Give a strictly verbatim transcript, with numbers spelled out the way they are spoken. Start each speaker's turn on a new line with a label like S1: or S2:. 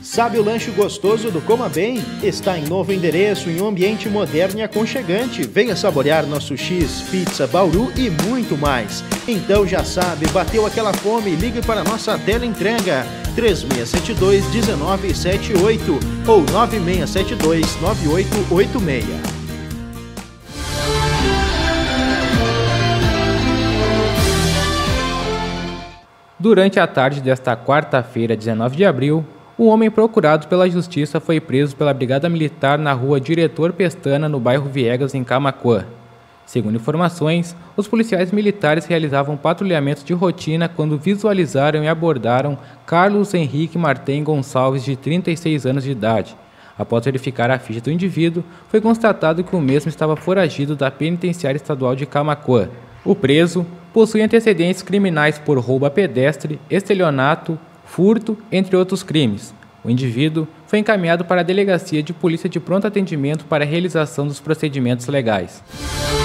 S1: Sabe o lanche gostoso do Coma Bem? Está em novo endereço, em um ambiente moderno e aconchegante. Venha saborear nosso X, pizza, bauru e muito mais. Então já sabe, bateu aquela fome, ligue para a nossa teleentrega três seis sete dois, um nove sete oito ou nove seis sete dois, nove oito oito seis.
S2: Durante a tarde desta quarta-feira, dezenove de abril, um homem procurado pela justiça foi preso pela Brigada Militar na rua Diretor Pestana, no bairro Viegas, em Camaquã. Segundo informações, os policiais militares realizavam patrulhamento de rotina quando visualizaram e abordaram Carlos Henrique Martem Gonçalves, de trinta e seis anos de idade. Após verificar a ficha do indivíduo, foi constatado que o mesmo estava foragido da Penitenciária Estadual de Camaquã. O preso possui antecedentes criminais por roubo a pedestre, estelionato, furto, entre outros crimes. O indivíduo foi encaminhado para a Delegacia de Polícia de Pronto Atendimento para a realização dos procedimentos legais.